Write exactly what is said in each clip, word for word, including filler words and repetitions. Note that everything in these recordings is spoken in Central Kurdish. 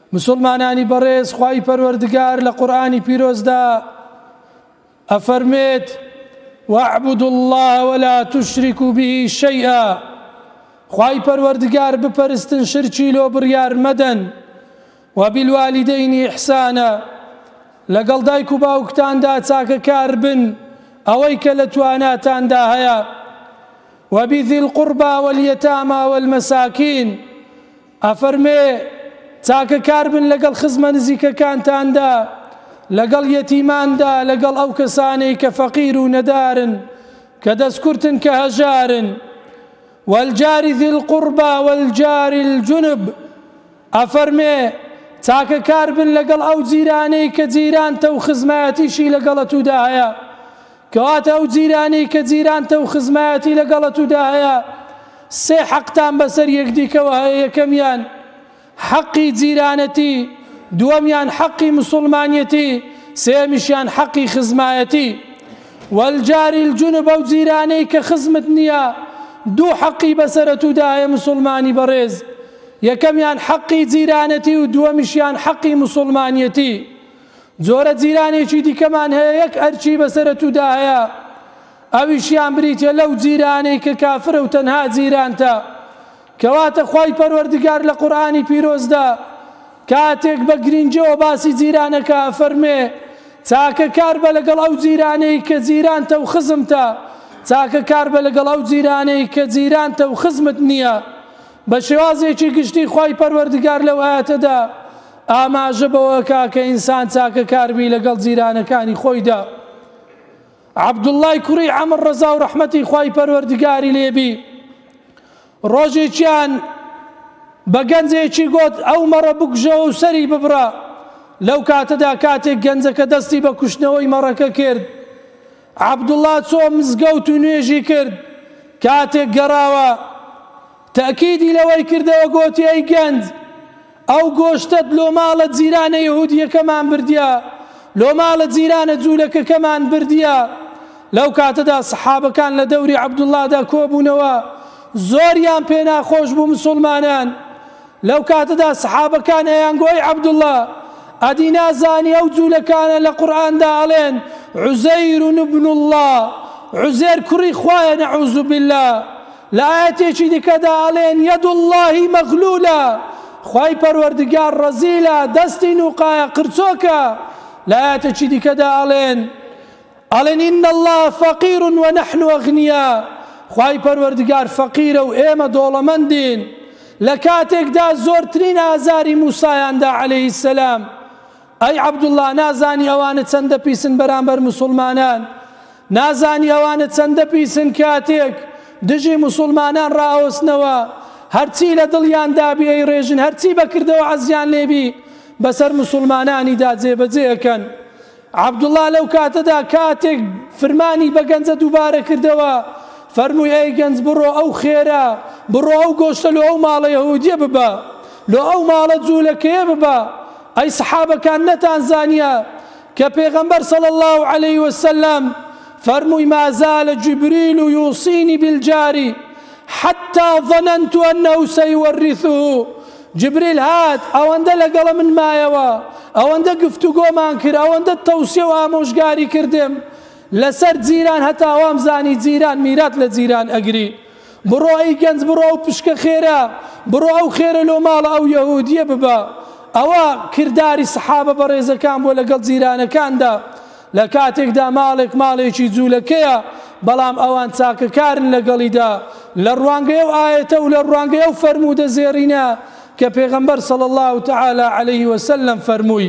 مسلمانانی بەڕێز خوای پەروەردگار لە قورئانی پیرۆزدا ئەفەرمێت واعبدوا الله ولا تشركوا به شيئا خوای پەروەردگار بپەرستن شرکی لۆ بڕیار مەدەن وبالوالدين إحسانا لەگەڵ دایک و باوکتاندا چاکەکار بن ئەوەی کە لە تواناتاندا هەیە وبذي القربى واليتامى والمساكين ئەفەرمێ چاکەکار بن لەگەڵ خزمە نزیکەکانتاندا لەگەڵ یەتیماندا لەگەڵ ئەو کەسانەی کە فەقیر و نەدارن کە دەستکورتن کە هەژارن والجار ذي القربى والجار الجنب ئەفەرمێ چاکەکار بن لەگەڵ ئەو جیرانەی کە جیرانتە و خزمەتیشی لەگەڵەتوودا هەیە کەواتە ئەو جیرانەی کە جیرانتە و خزمەتی لەگەڵەتوودا هەیە سێ حەقتان بەسەر یەکدیکەوە هەیە یەکەمیان حەقی جیرانەتی دووەمیان حەقی مسلمانیەتی سێمیشیان حەقی خزمایەتی والجاری الجنب ئەو جیرانەی کە خزمت نییە دوو حەقی بەسەرەتوودا هەیە مسلمانی بەڕێز یەکەمیان حەقی جیرانەتی و دووەمیشیان حەقی مسلمانیەتی جۆرە جیرانێکی دیکەمان هەیە یەک ئەرچی بەسەرەتوودا هەیە ئەویشیان بریتە لەو جیرانەی کە کافرە و تەنها جیرانتە کەواتە خوای پەروەردگار لە قورئانی پیرۆزدا کاتێک بە گرنگیەوە باسی جیرانەکە فەرمێ چاکەکار بە لەگەڵ ئەو جیرانەی کە جیرانتە و خزمتە چاکەکار بە لەگەڵ ئەو جیرانەی کە جیرانتە و خزمت نییە بە شێوازێکی گشتی خوای پەروەردگار لەو ئاەتەدا ئاماژە بەوە کا کە ئینسان چاکەکار بی لەگەڵ جیرانەکانی خۆیدا عەبدوڵڵای کوڕی عەمر ڕەزا و ڕەحمەتی خوای پەروەردگاری لێبی ڕۆژێکیان بە گەنجێکی گوت ئەو مەڕە بکوژە و سەری ببڕە لەو کاتەدا کاتێک گەنجەکە دەستی بە کوشتنەوەی مەڕەکە کرد عەبدوڵڵا چۆ مزگەوت و نوێژی کرد کاتێک گەڕاوە تەکیدی لەوەی کردەوە گوتی ئەی گەنج ئەو گۆشتت لۆ ماڵە جیرانە یەهودیەکەمان بردیە لۆ ماڵە جیرانە جوولەکەکەمان بردیە لەو کاتەدا سەحابەکان لە دەوری عەبدوڵڵادا کۆبوونەوە زۆریان پێ ناخۆش بوو مسلمانان لەو کاتەدا سەحابەکان ئەیان گۆی عەبدوڵڵا ئەدی نازانی ئەو جوولەکانە لە قورئاندا ئەڵێن عوزەیر ابن الله عوزێر کوڕی خوایە نەعوذ بالله لە ئاەتێکی دیکەدا ئەڵێن یەد الله مەغلولە خوای پەروەردگار ڕەزیلە دەستی نوقایە قرچۆکە لە ئاەتێکی دیکەدا ئەڵێن ئەڵێن ئین الله فەقیر ونحن ئەغنیا خوای پەروەردگار فەقیرە و ئێمە دۆڵەمەندین لە کاتێکدا زۆرترین ئازاری موسایاندا عەلەیهی سەلام ئەی عەبدوڵڵا نازانی ئەوانە چەندە پیسن بەرامبەر مسلمانان نازانی ئەوانە چەندە پیسن کاتێک دژی مسلمانان ڕائەوەستنەوە هەرچی لە دڵیاندا بێ ڕێژن هەرچی بەکردەوە عەزیان لێبی بەسەر مسلمانانیدا جێبەجێەکەن عەبدوڵڵا لەو کاتەدا کاتێک فرمانی بە گەنجە دووبارە کردەوە فەرمووی ئەی گەنج بڕۆ ئەو خێرە بڕۆ ئەو گۆشتە لۆ ئەو ماڵە یەهودیە ببە لۆ ئەو ماڵە جوولەکەیە ببە ئەی سەحابەکان نەتانزانیە کە پێغەمبەر صلی الله علیه وسلم فەرمووی ما زال جبریل یوصینی بالجاری حتى ظننت أنه سيورثه جبريل هات ئەوەندە لەگەڵە من مایەوە ئەوەندە گفتوگۆمان کرد ئەوەندە تەوسیە و ئامۆژگاری کردم لەسەر جیران هەتا وام زانی جیران میرات لە جیران ئەگری بڕۆ ئەی گەنج بڕۆ ئەو پشکە خێرە بڕۆ ئەو خێرە لۆ ماڵە ئەو یەهودیە ببە ئەوە کردداری سەحابە بەڕێزەکان بۆ لەگەڵ جیرانەکاندا لە کاتێکدا ماڵێک ماڵێکی جوولەکەیە بەڵام ئەوان چاکەکارن لەگەڵیدا لە ڕوانگەی ئەو ئاەتە و لە ڕوانگەی ئەو فەرموودە زێڕینە کە پێغەمبەر صلی الله تعالی علیه وسلم فەرمووی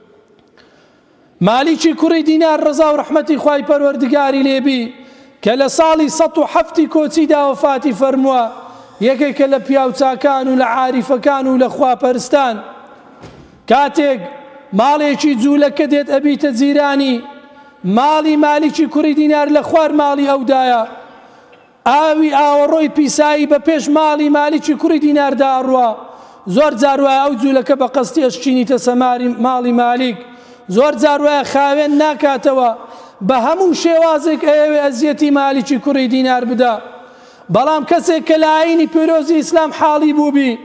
مالیکی کوڕی دینار ڕەزا و ڕەحمەتی خوای پەروەردگاری لێبی کە لە ساڵی سەد و حەفتی کۆچیدا وەفاتی فەرمووە یەکێکە لە پیاوچاکان و لە عاریفەکان و لە خواپەرستان کاتێک ماڵێکی جوولەکە دێت ئەبیتە جیرانی ماڵی مالیکی کوڕی دینار لە خوار ماڵی ئەودایە ئاوی ئاوەڕۆی پیسایی بە پێش ماڵی مالیکی کوڕی دیناردا ئەڕوا زۆر جار وایە ئەو جوولەکە بە قەستی ئەشچینیتە سەماری ماڵی مالیک زۆر جار وایە خاوێن ناکاتەوە بە هەموو شێوازێک ئەوێ ئەزیەتی مالیکی کوڕی دینار بدا بەڵام کەسێک کە لە ئاینی پیرۆزی ئیسلام حاڵی بووبی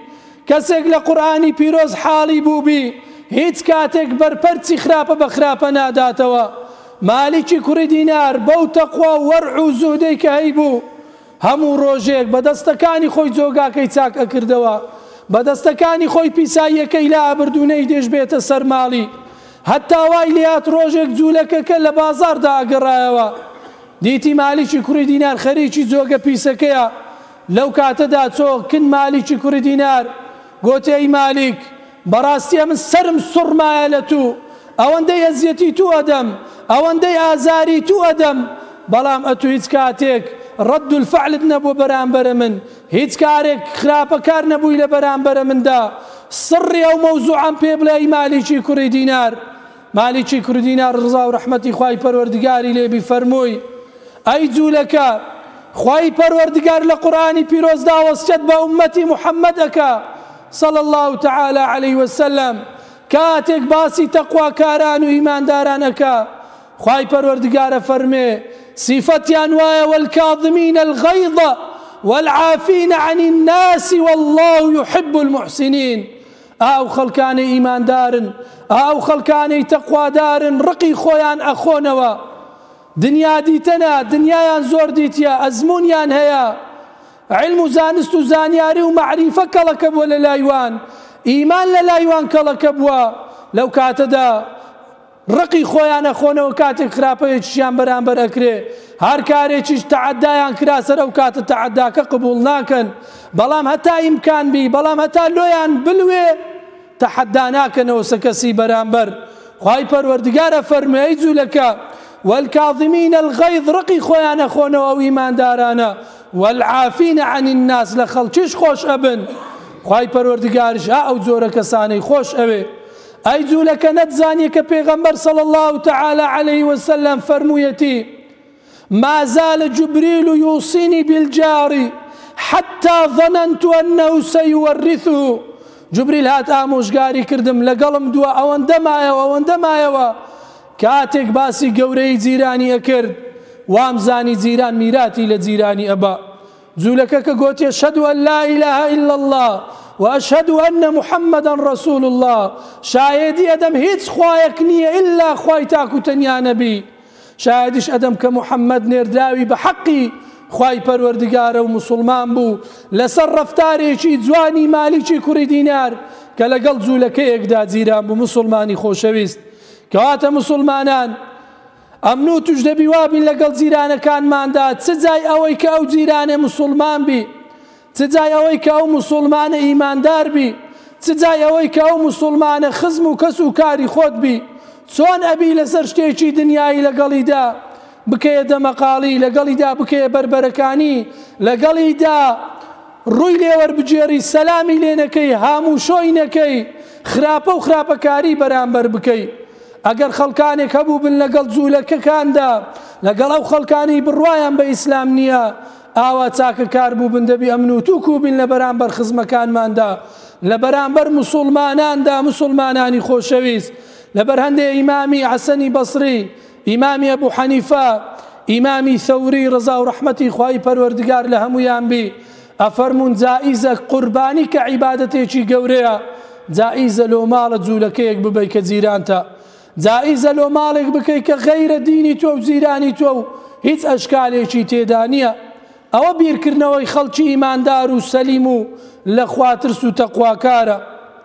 کەسێک لە قورئانی پیرۆز حاڵی بوو بی هیچ کاتێک بەرپەرچی خراپە بە خراپە ناداتەوە. مالیکی کوڕی دینار بەو تەقوا و وەرع و زوهدەی کە هەیبوو هەموو ڕۆژێک بە دەستەکانی خۆی جۆگاکەی چاک ئەکردەوە، بە دەستەکانی خۆی پیساییەکەی لا ئابردوونەی دێش بێتە سەر ماڵی، هەتا وای لێات ڕۆژێک جوولەکەکە لە بازاردا ئەگەڕایەوە دیتی مالیکی کوڕی دینار خەریکی جۆگە پیسەکەیە. لەو کاتەدا چۆ کن مالیکی کوڕی دینار گوتی ئەی مالیک بەڕاستیە من سرم سوڕمایە لە تو، ئەوەندەی ئەزیەتی تو ئەدەم، ئەوەندەی ئازاری تو ئەدەم، بەڵام ئەتو هیچ کاتێک ڕەد الفعلت نەبوو بەرامبەرە من، هیچ کارێک خراپەکار نەبووی لە بەرامبەرە مندا. سڕی ئەو مەوزوعەم پێ بڵێ ئەی مالیکی کوڕی دینار. مالیکی کوڕی دینار ڕزا و ڕەحمەتی خوای پەروەردگاری لێبی فەرمووی ئەی جوولەکە خوای پەروەردگار لە قورئانی پیرۆزدا وەسیەت بە ئوممەتی محەممەد ئەکا صلى الله تعالى عليه وسلم کاتێک باسی تەقواکاران و ئیماندارانەکە خوای پەروەردگارە فەرمێ صفەتیان وایە والكاظمين الغيظ والعافين عن الناس والله يحب المحسنين. ئاو خەڵکانەی ئیماندارن، ئاو خەڵکانەی تەقوادارن ڕقی خۆیان ئەخۆنەوە، دنیا دیتەنە، دنیایان زۆر دیتە، ئەزمونیان هەیە، علم و زانست و زانیاری و معریفە کەڵەکە بووە لە لایوان، ئیمان لە لایوان کەڵەکە بووە، لەو کاتەدا ڕقی خۆیان ئەخۆنەوە کاتێک خراپەیەکیشیان بەرامبەر ئەکرێ، هەر کارێکیش تەعەدایان کرا سەر ئەو کاتە تەعەداکە قبوڵ ناکەن، بەڵام هەتا ئیمکان بی، بەڵام هەتا لۆیان بلوێ تەحەدا ناکەنەوە سەکەسی بەرامبەر. خوای پەروەردگارە فەرمێ ئەی جوولەکە والكاظمين الغيظ ڕقی خۆیان ئەخۆنەوە ئەو ئیماندارانە، والعافين عن الناس لە خەڵکیش خۆش ئەبن. خوای پەروەردگارش ئا ئەو جۆرە کەسانەی خۆش ئەوێ. ئەی جوولەکە نەتزانیە کە پێغەمبەر صلى الله تعالى عليه وسلم فەرموویەتی ما زال جبريل يوصيني بالجار حتى ظننت أنه سيورثه. جبريل هات ئامۆژگاری کردم لەگەڵم دووە ئەوەندە مایەوە ئەوەندە مایەوە کاتێک باسی گەورەی جیرانی ئەکرد وامزانی جیران میراتی لە جیرانی ئەبا. جوولەکە کە گوتی ئەشهەدو ئەن لا إله إلا الله وأشهد أن محمدا رسول الله، شاهدی ئەدەم هیچ خوایەک نییە ئللا خوای تاک و تەنیا نەبی، شاهدیش ئەدەم کە محەممەد نێردراوی بە حەقی خوای پەروەردگارە و مسلمان بوو لەسەر ڕەفتارێکی جوانی مالیکی کوڕی دینار کە لەگەڵ جوولەکەیەکدا جیران بوو. مسلمانی خۆشەویست کەواتە مسلمانان ئەمن و توش دەبی وابین لەگەڵ جیرانەکانماندا، چ جای ئەوەی کە ئەو جیرانێ مسلمان بی، چ جای ئەوەی کە ئەو مسلمانە ئیماندار بی، چ جای ئەوەی کە ئەو مسلمانە خزم و کەس و کاری خۆت بی، چۆن ئەبی لەسەر شتێکی دنیایی لەگەڵیدا بکەیە دەمەقاڵی، لەگەڵیدا بکەیە بربەرەکانی، لەگەڵیدا ڕووی لێوەربجێری سەلامی لێ نەکەی، هاموشۆی نەکەی، خراپە و خراپەکاری بەرامبەر بکەی. ئەگەر خەڵکانێک هەبوو بن لەگەڵ جوولەکەکاندا لەگەڵ ئەو خەڵکانی بڕوایان بە ئیسلام نییە ئاوا چاکە کار بوو بن دەبی ئەمن و تووک بین لە بەرامبەر خزمەکانماندا، لە بەرامبەر مسلماناندا. مسلمانانی خۆشەویست لەبەر هەندێک ئیمامی حەسەنی بەسری، ئیمامی ئەبوو حەنیفە، ئیمامی ثەوری ڕزا و ڕەحمەتی خوای پەروەردگار لە هەمویان بی، ئەفەرمون جائیزە قوربانی کە عیبادەتێکی گەورەیە، جائیزە لۆ ماڵە جوولەکەیەک ببەی کە جیرانتە، جائیزە لۆ ماڵێک بکەی کە غەیرە دینی تۆ و جیرانی تۆ و هیچ ئەشکالێکی تێدا نییە. ئەوە بیرکردنەوەی خەڵکی ئیماندار و سەلیم و لە خوا ترس و تەقواکارە.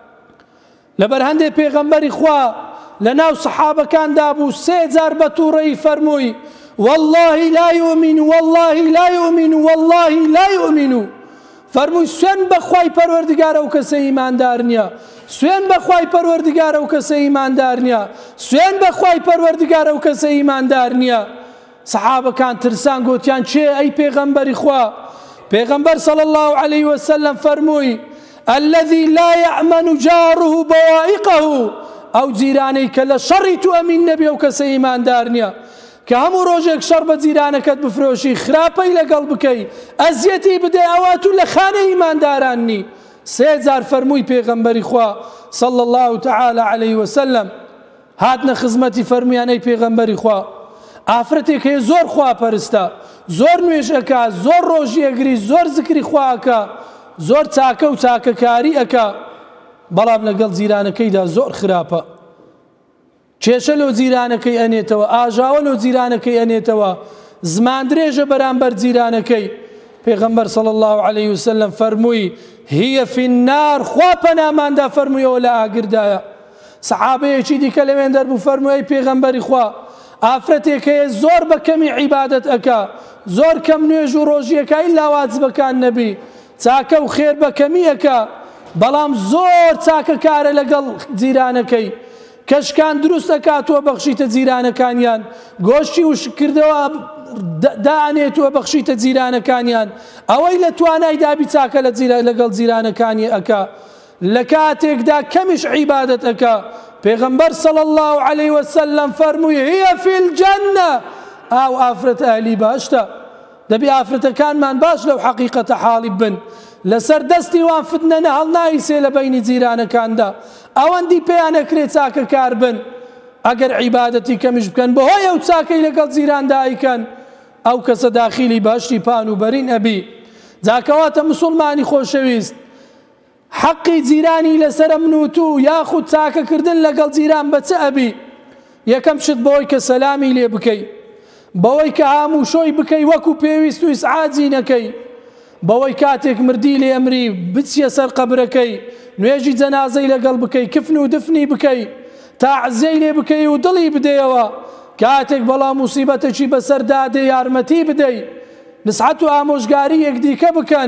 لەبەر هەندێک پێغەمبەری خوا لە ناو سەحابەکاندا بوو سێ جار بە تووڕەیی فەرمووی والله لا يؤمن والله لا يؤمن والله لا يؤمن. فەرمووی سوێن بەخوای پەروەردگارە و کەسە ئیماندار نییە، سوێن بەخوای پەروەردگارە و کەسە ئیماندار نییە، سوێن بەخوای پەروەردگارە و کەسە ئیماندار نییە. سەحابەکان ترسان گوتیان چێ ئەی پێغەمبەری خوا؟ پێغەمبەر صلی الله عليه وسلم فەرمووی الذي لا يأمن جاره بوائقه، ئەو جیرانەی کە لە شەڕی تو ئەمین نەبێ و کەسە ئیماندار نییە، کە هەموو ڕۆژێک شەڕ بە جیرانەکەت بفرۆشی، خراپەی لەگەڵ بکەی، ئەزیەتی بدەی، ئەوا تو لە خانەی ئیمانداران نی. سێ جار فەرمووی پێغەمبەری خوا صلی الله تعالى عليه وسلم. هاتنە خزمەتی فەرمویان ئەی پێغەمبەری خوا ئافرەتێک هەیە زۆر خواپەرستە، زۆر نوێژ ئەکا، زۆر ڕۆژی ئەگری، زۆر زکری خوا ئەکا، زۆر چاکە و چاکەکاری ئەکا بەڵام لەگەڵ جیرانەکەیدا زۆر خراپە کێشە لەو جیرانەکەی ئەنێتەوە ئاژاوە لەو جیرانەکەی ئەنێتەوە زمان درێژە بەرامبەر جیرانەکەی پێغەمبەر صلی الله عليه وسلم فەرمووی هي في النار خوا پەناماندا فەرموویەوە لە ئاگردایە سەحابەیەکی دیکە لەوێن دەربوو فەرمووی ئەی پێغەمبەری خوا ئافرەتێک هەیە زۆر بە کەمی عیبادەت ئەکا زۆر کەم نوێژ و ڕۆژیەکە ئیلا واجبەکان نەبی چاکە و خێر بە کەمی ئەکا بەڵام زۆر چاکەکارە لەگەڵ جیرانەکەی کەشکان دروست ئەکاتووە بەخشیتە جیرانەکانیان گۆشتی وش کردەوە دانێتووە بەخشیتە جیرانەکانیان ئەوەی لە توانای دابی چاکە لەگەڵ جیرانەکانی ئەکا لە کاتێکدا کەمیش عیبادەت ئەکا پێغەمبەر صلی الله عليه وسلم فەرمووی هي في الجنة ئاو ئافرەتە ئەهلی باشتە دەبی ئافرەتەکانمان باش لەو حەقیقەتە حاڵی بن لەسەر دەستی وان فتنە هەڵ نایسێ لە بەینی جیرانەکاندا ئەوەندی پێیان ئەکرێ چاکەکار بن ئەگەر عیبادەتی کەمیش بکەن بەهۆی ئەو چاکەی لەگەڵ جیراندا ئەیکەن ئەو کەسە داخلی باشتی پان و بەرین ئەبی جاکەواتە مسلمانی خۆشەویست حەقی جیرانی لەسرە منوتوو یاخود چاکەکردن لەگەڵ جیران بە چه ئەبی یەکەم شت بەوەی کە سەلامی لێ بکەی بەوەی کە هاموشۆی بکەی وەکو پێویست و ئیسعاجی نەکەی بەوەی کاتێک مردی لێ ئەمری بچیە سەر قەبرەکەی نوێژی جەنازەی لەگەڵ بکەی کفن و دفنی بکەی تاعزیەی لێ بکەی و دڵی بدەیەوە کاتێک بەڵام موسیبەتێکی بەسەردا دێ یارمەتی بدەی نسحەت و ئامۆژگاری یەکدیکە بکەن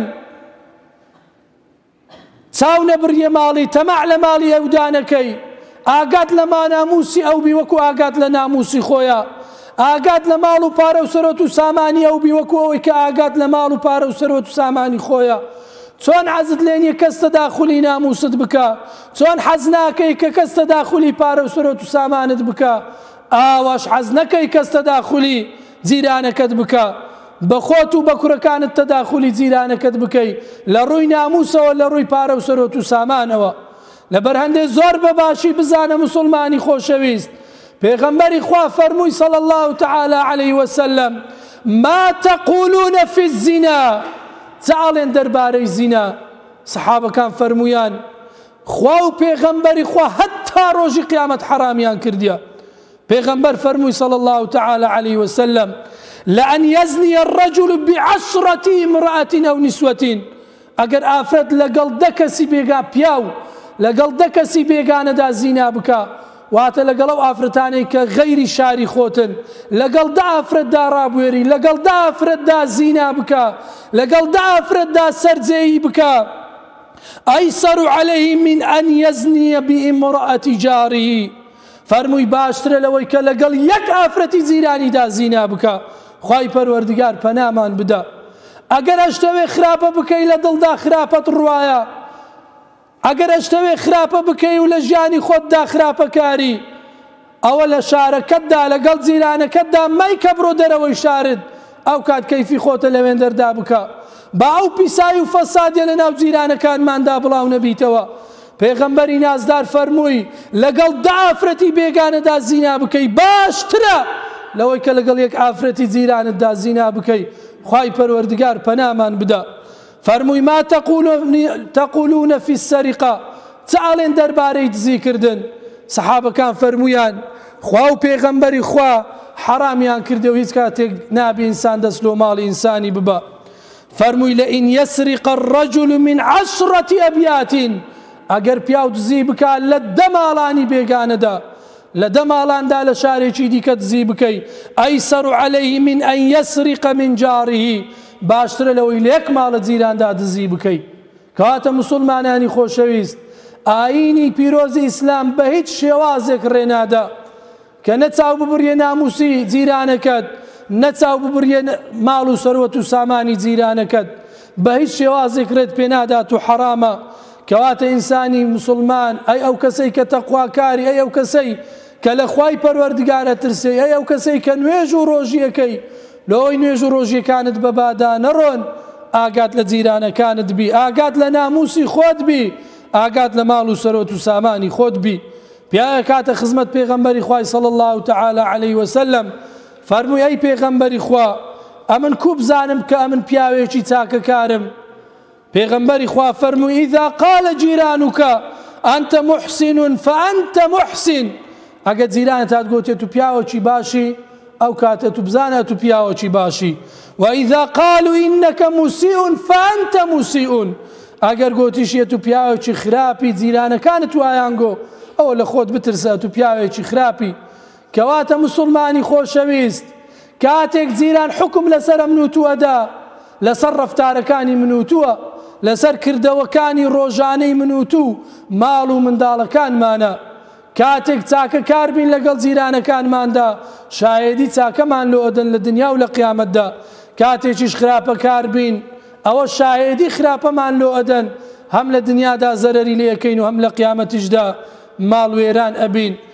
چاو نەبڕیە ماڵی تەمەع لە ماڵی ئەودانەکەی ئاگات لە ماناموسی ئەو بی وەکو ئاگات لە ناموسی خۆیە ئاگات لە ماڵ و پارە و سەرۆت و سامانی ئەو بی وەکو ئەوەی کە ئاگات لە ماڵ و پارە و سەرۆت و سامانی خۆیە چۆن حەزت لێ نییە کەس تەداخولی ناموست بکە چۆن حەز ناکەی کە کەس تەداخولی پارە و سەرۆت و سامانت بکە ئاواش حەز نەکەی کەس تەداخولی جیرانەکەت بکە بە خۆت و بە کوڕەکانت تەداخولی جیرانەکەت بکەی لە ڕووی ناموسەوە لە ڕووی پارە و سەرۆت و سامانەوە لەبەر هەندێک زۆر بەباشی بزانە مسلمانی خۆشەویست پێغەمبەری خوا فەرمووی صلی الله تعالی عليه وسلم ما تقولون في الزنا چاڵێن دەربارەی زینا سەحابەکان فەرموویان خوا و پێغەمبەری خوا هەتا ڕۆژی قیامەت حرامیان کردیە پێغەمبەر فەرمووی صلی الله تعالی عليه وسلم لأن يزني الرجل بعشرة امرأة أو نسوة ئەگەر ئافرەت لەگەڵ دە کەسی بێگا پیاو لەگەڵ دە کەسی بێگانەدا زینا بکە واتە لەگەڵ ئەو ئافرەتانەی کە غەیری شاری خۆتن لەگەڵ دە ئافرەتدا ڕابوێری لەگەڵ دە ئافرەتدا زینا بکە لەگەڵ دە ئافرەتدا سەرجێیی بکە ئەیسەر عەلەیه من ئەن یەزنیە بئیمڕەئەتی جاریه فەرمووی باشترە لەوەی کە لەگەڵ یەک ئافرەتی جیرانیدا زینا بکە خوای پەروەردگار پەنامان بدە ئەگەر ئەشتەوێ خراپە بکەی لە دڵدا خراپەت ڕوایە ئەگەر ئەشتەوێ خراپە بکەی و لە ژیانی خۆتدا خراپەکاری ئەوە لە شارەکەتدا لەگەڵ جیرانەکەتدا مەی کە بڕۆ دەرەوەی شارت ئەو کات کەیفی خۆتە لەوێن دەردا بکە با ئەو پیسایی و فەسادیە لە ناو جیرانەکانماندا بڵاو نەبیتەوە پێغەمبەری نازدار فەرمووی لەگەڵ دە ئافرەتی بێگانەدا زینا بکەی باشترە لەوەی کە لەگەڵ یەک ئافرەتی جیرانتدا زینا بکەی خوای پەروەردگار پەنامان بدە فەرمووی ما تەقولون في السەریقە چاڵێن دەربارەی دزیکردن سەحابەکان فەرموویان خوا و پێغەمبەری خوا حرامیان کردێ و هیچ کاتێک نابێ ئینسان دەست لۆ ماڵی ئینسانی ببە فەرمووی لئن يسرق الرجل من عشرة أبيات ئەگەر پیاو دزی بکە لە دە ماڵانی بێگانەدا لە دە ماڵاندا لە شارێکی دیکە دزی بکەی ئەیسەر عەلەیه من ئەن یەسرق من جاریه باشترە لەوەی لە یەک ماڵە جیراندا دزی بکەی کەواتە مسلمانانی خۆشەویست ئایینی پیرۆزی ئیسلام بە هیچ شێوازێک ڕێنادا کە نەچاو ببڕیە ناموسی جیرانەکەت نەچاو ببڕیە ماڵ و سەروەت و سامانی جیرانەکەت بە هیچ شێوازێک ڕێت پێنادات و حرامە کەواتە ئینسانی مسلمان ئەی ئەو کەسەی کە تەقواکاری ئەی ئەو کەسەی کە لە خوای پەروەردگارە ترسێ ئەی ئەو کەسەی کە نوێژ و ڕۆژیەکەی لەوەی نوێژ و ڕۆژیەکانت بەبادا نەڕۆن ئاگات لە جیرانەکانت بی ئاگات لە ناموسی خۆت بی ئاگات لە ماڵ و سەرۆت و سامانی خۆت بی پیاوە کاتە خزمەت پێغەمبەری خوای صلی الله تعالی علیه وسلم فەرمووی ئەی پێغەمبەری خوا ئەمن کوو بزانم کە ئەمن پیاوێکی چاکەکارم پێغەمبەری خوا فەرمووی ئیذا قال جیرانوک ئەنتە محسن فأنت محسن ئەگە جیرانت هات گوتێت و پیاوەکی باشی ئەو کاتە تو بزانە تو پیاوەکی باشی وإذا قالوا إنك مسيء فأنت مسيء ئەگەر گوتیشیە تو پیاوێکی خراپی جیرانەکانت وایانگۆ ئەوە لە خۆت بترسە تو پیاوێکی خراپی کەواتە مسلمانی خۆشەویست کاتێک جیران حکم لەسەر منوتووەدا لەسەر ڕەفتارەکانی منوتووە لەسەر کردەوەکانی ڕۆژانەی منوتوو ماڵ و منداڵەکانمانە کاتێک چاکە کاربین لەگەڵ جیرانەکانماندا شایەدی چاکەمان لۆ ئەدەن لە دنیا و لە قیامەتدا کاتێکیش خراپە کاربین ئەوە شایەدی خراپەمان لۆ ئەدەن هەم لە دنیادا زەرەری لێ یەکەین و هەم لە قیامەتیشدا ماڵ وێران ئەبین